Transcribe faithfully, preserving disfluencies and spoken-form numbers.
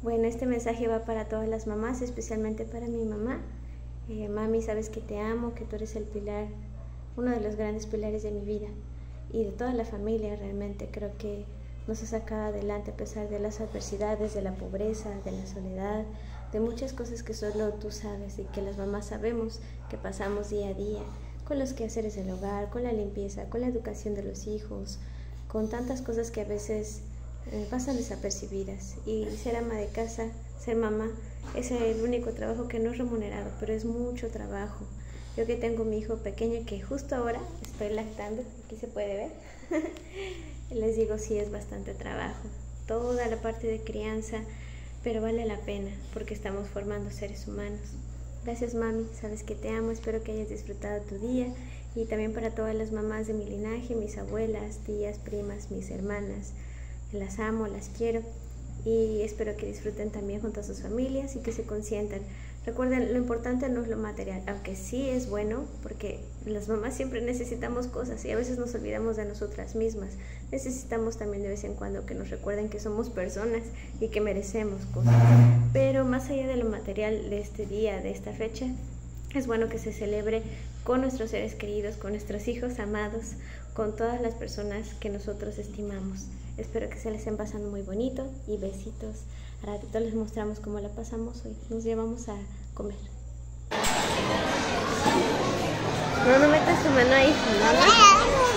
Bueno, este mensaje va para todas las mamás, especialmente para mi mamá. Eh, mami, sabes que te amo, que tú eres el pilar, uno de los grandes pilares de mi vida y de toda la familia. Realmente creo que nos ha sacado adelante a pesar de las adversidades, de la pobreza, de la soledad, de muchas cosas que solo tú sabes y que las mamás sabemos que pasamos día a día, con los quehaceres del hogar, con la limpieza, con la educación de los hijos, con tantas cosas que a veces eh, pasan desapercibidas. Y ser ama de casa, ser mamá, es el único trabajo que no es remunerado, pero es mucho trabajo. Yo que tengo mi hijo pequeño que justo ahora estoy lactando, aquí se puede ver, les digo sí es bastante trabajo, toda la parte de crianza, pero vale la pena porque estamos formando seres humanos. Gracias mami, sabes que te amo, espero que hayas disfrutado tu día y también para todas las mamás de mi linaje, mis abuelas, tías, primas, mis hermanas, las amo, las quiero y espero que disfruten también junto a sus familias y que se consientan. Recuerden, lo importante no es lo material, aunque sí es bueno, porque las mamás siempre necesitamos cosas y a veces nos olvidamos de nosotras mismas. Necesitamos también de vez en cuando que nos recuerden que somos personas y que merecemos cosas. Pero más allá de lo material de este día, de esta fecha, es bueno que se celebre con nuestros seres queridos, con nuestros hijos amados, con todas las personas que nosotros estimamos. Espero que se les estén pasando muy bonito y besitos. A ratito les mostramos cómo la pasamos hoy. Nos llevamos a comer. No, no metas tu mano ahí, ¿no?